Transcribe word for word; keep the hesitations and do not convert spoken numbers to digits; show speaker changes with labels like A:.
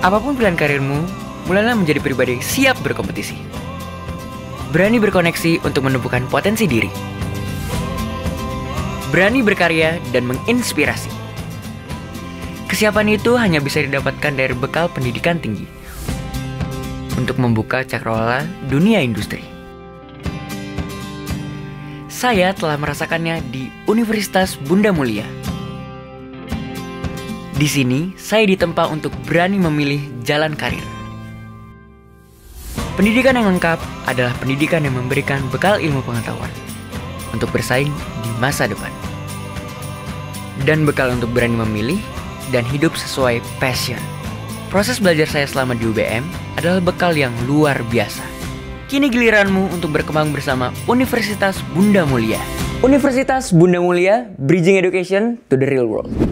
A: Apapun pilihan karirmu, mulailah menjadi pribadi siap berkompetisi. Berani berkoneksi untuk menumbuhkan potensi diri. Berani berkarya dan menginspirasi. Kesiapan itu hanya bisa didapatkan dari bekal pendidikan tinggi untuk membuka cakrawala dunia industri. Saya telah merasakannya di Universitas Bunda Mulia. Di sini, saya ditempa untuk berani memilih jalan karir. Pendidikan yang lengkap adalah pendidikan yang memberikan bekal ilmu pengetahuan untuk bersaing di masa depan. Dan bekal untuk berani memilih dan hidup sesuai passion. Proses belajar saya selama di U B M adalah bekal yang luar biasa. Kini giliranmu untuk berkembang bersama Universitas Bunda Mulia. Universitas Bunda Mulia, bridging education to the real world.